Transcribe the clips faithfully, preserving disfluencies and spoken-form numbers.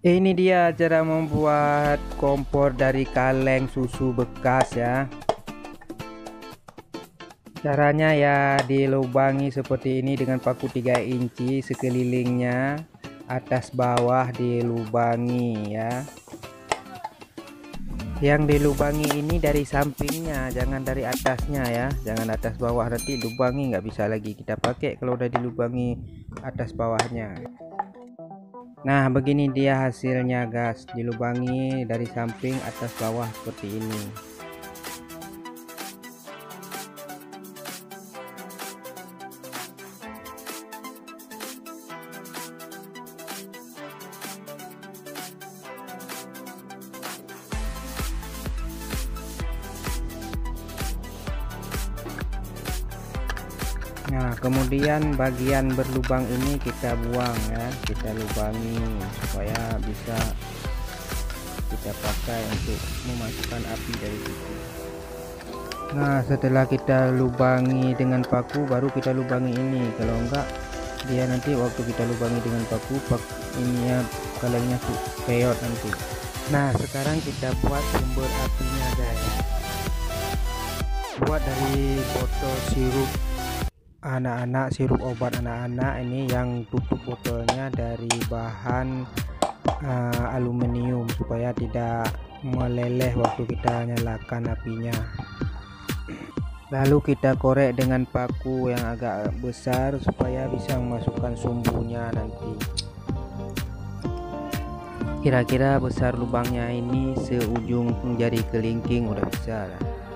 Ini dia cara membuat kompor dari kaleng susu bekas ya. Caranya ya dilubangi seperti ini dengan paku tiga inci sekelilingnya, atas bawah dilubangi ya. Yang dilubangi ini dari sampingnya, jangan dari atasnya ya, jangan atas bawah, nanti lubangi nggak bisa lagi kita pakai kalau udah dilubangi atas bawahnya. Nah begini dia hasilnya guys, dilubangi dari samping atas bawah seperti ini. Nah kemudian bagian berlubang ini kita buang ya, kita lubangi supaya bisa kita pakai untuk memasukkan api dari situ. Nah setelah kita lubangi dengan paku, baru kita lubangi ini, kalau enggak dia nanti waktu kita lubangi dengan paku pak ininya kalengnya tuh peot nanti. Nah sekarang kita buat sumber apinya guys, buat dari botol sirup anak-anak, sirup obat anak-anak ini yang tutup botolnya dari bahan uh, aluminium supaya tidak meleleh waktu kita nyalakan apinya. Lalu kita korek dengan paku yang agak besar supaya bisa memasukkan sumbunya nanti. Kira-kira besar lubangnya ini seujung jari kelingking udah besar.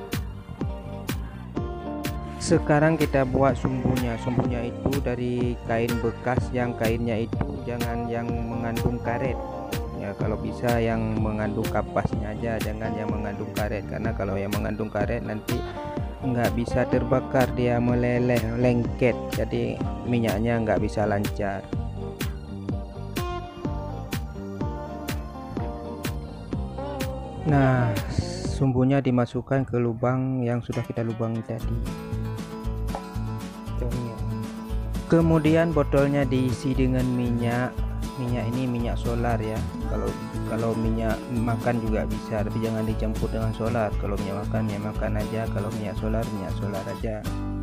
Sekarang kita buat sumbunya. Sumbunya itu dari kain bekas, yang kainnya itu jangan yang mengandung karet ya, kalau bisa yang mengandung kapasnya aja, jangan yang mengandung karet, karena kalau yang mengandung karet nanti nggak bisa terbakar, dia meleleh lengket, jadi minyaknya nggak bisa lancar. Nah sumbunya dimasukkan ke lubang yang sudah kita lubangi tadi. Kemudian botolnya diisi dengan minyak. Minyak ini minyak solar ya, kalau kalau minyak makan juga bisa, tapi jangan dicampur dengan solar. Kalau minyak makan minyak makan aja, kalau minyak solar minyak solar aja.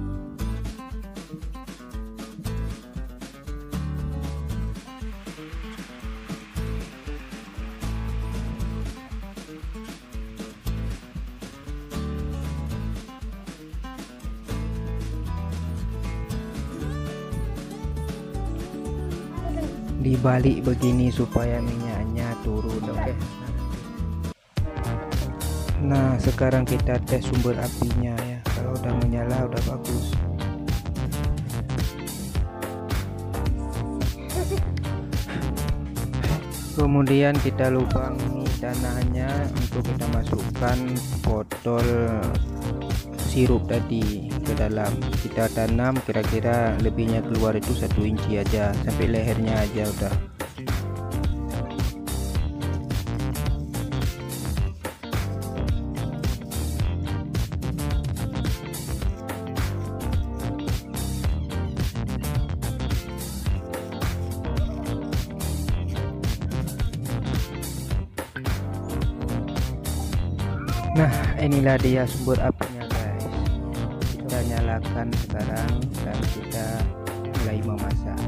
Dibalik begini supaya minyaknya turun. Oke. Nah sekarang kita tes sumber apinya ya, kalau udah menyala udah bagus. Kemudian kita lubangi tanahnya untuk kita masukkan botol sirup tadi ke dalam. Kita tanam kira-kira lebihnya keluar itu satu inci aja, sampai lehernya aja udah. Nah inilah dia sumber apinya guys, kita nyalakan sekarang dan kita mulai memasak.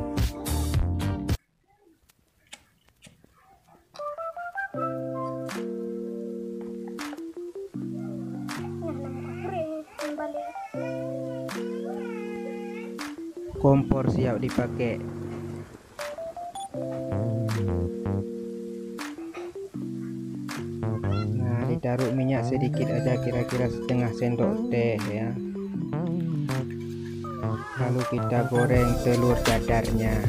Kompor siap dipakai. Taruh minyak sedikit aja, kira-kira setengah sendok teh ya. Lalu kita goreng telur dadarnya.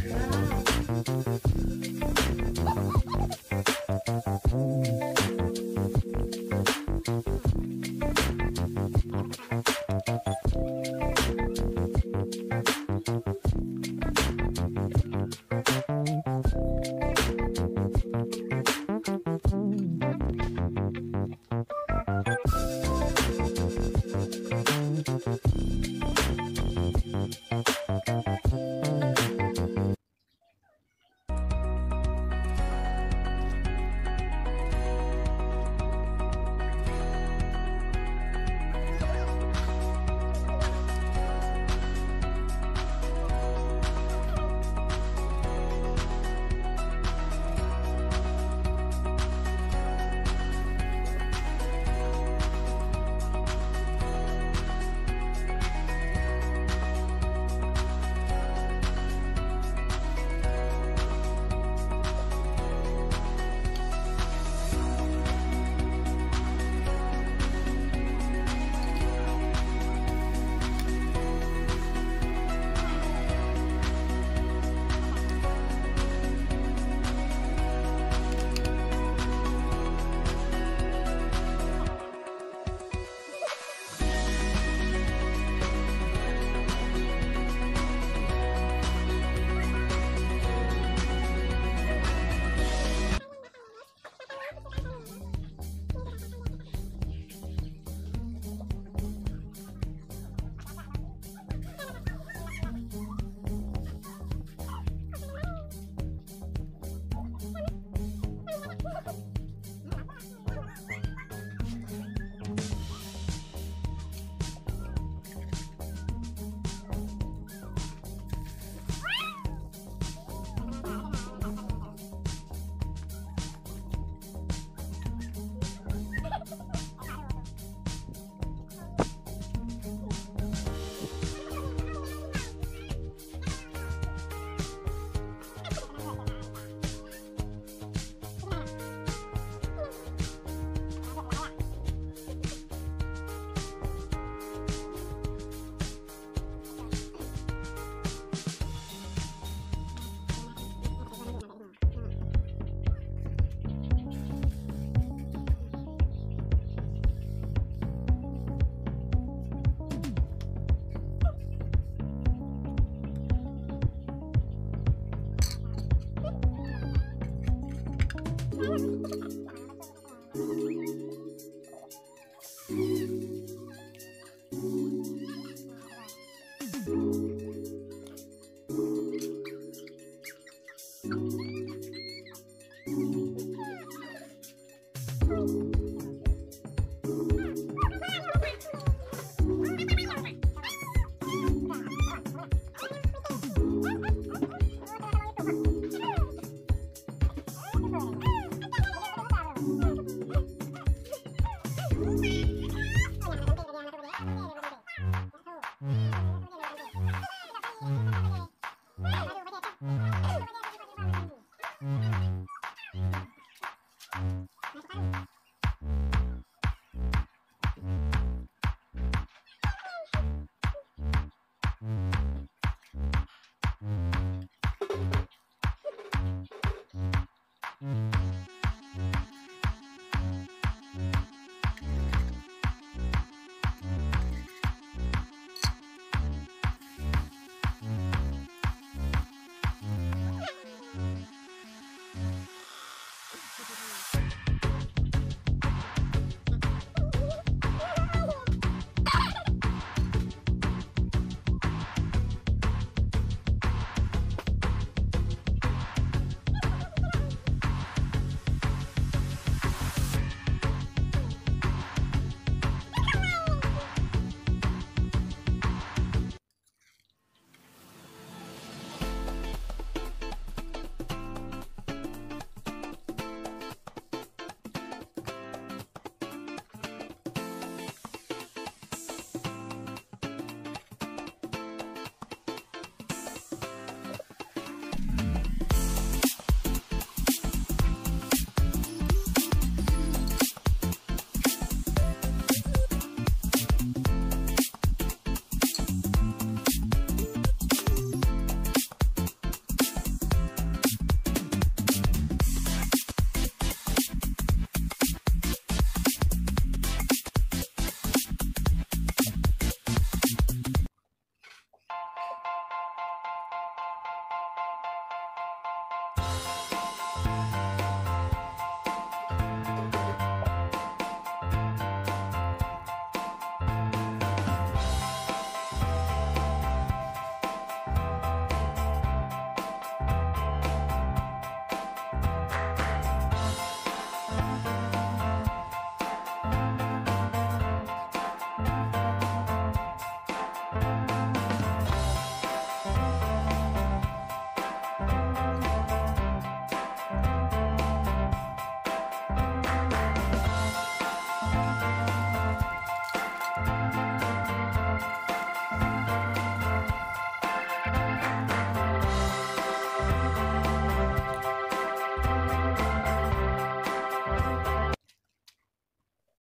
Thank you.